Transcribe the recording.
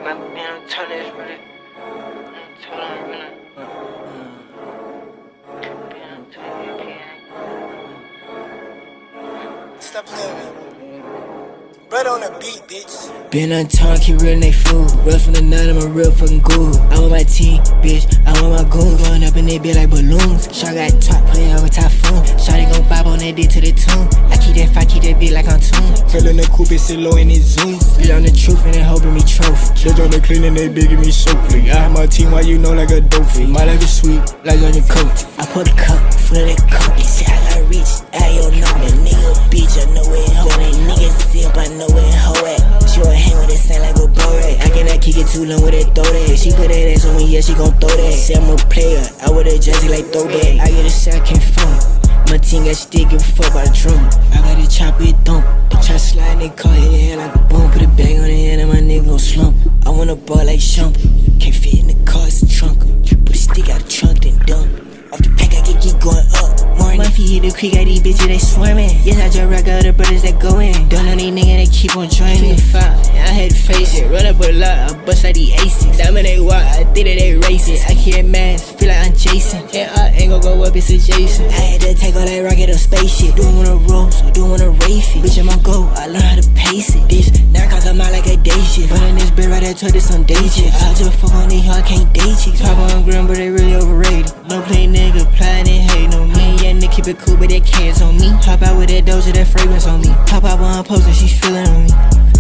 my man, turn this really. Stop playing with me. Brud on the beat, bitch. Been on talk, keep real they fool. Real from the night, I'm a real fucking ghoul. I want my team, bitch, I want my goons. Going up in they bed like balloons. Shot got top, playing over typhoon. Shawty gon' bob on that dick to the tune. I keep that fire, keep that beat like I'm tuned. Feelin' the coupe, it's low in it zoom. Be on the truth and they hoping me trophy. Judge on the clean and they big me so quick. I have my team, why you know like a dope freak. My life is sweet, like on your coat. I put a cup, full of that cup. They say I got rich, I don't know. The nigga bitch, I know where it hoe. That nigga simp, I know where it hoe at. She wanna hang with that sound like a beret. I cannot kick it too long with that throw that. She put that ass on me, yeah, she gon' throw that. Say I'm a player, I wear that jersey like throwback. I get a shot, can't phone. My team got stick, give a fuck about a drum. I got a chop, it thump. They try to slide, they call hit the head like a bump. Put a bag on the head and my nigga gon' slump. I want a ball like Shump. Can't fit in the car, it's a trunk. Put a stick out the trunk, then dump. Off the pack, I can keep going up. Morning, if you hit the creek, I these bitches, they swimming. Yes, I just rock out the brothers that go in. Don't know these niggas, they keep on joining. I had to face it, run up a lot, I bust like the A6. Diamond they walk, I think that they racist. I can't mask, feel like I'm Jason. And I ain't gon' go up, it's adjacent. I had to take all that rocket on spaceship. Do it on a roll, so do it on a race it. Bitch, I'm on go, I learn how to pace it. This, now I come out like a day shift. But in this bed right there, told this some day shit. I just fuck on these, I can't date chicks. Pop on grim, but they really overrated. No play nigga, plotting and hating on me. Yeah, nigga keep it cool, but that cans on me. Hop out with that doja, that fragrance on me. Pop out while I'm posting, she feeling on me.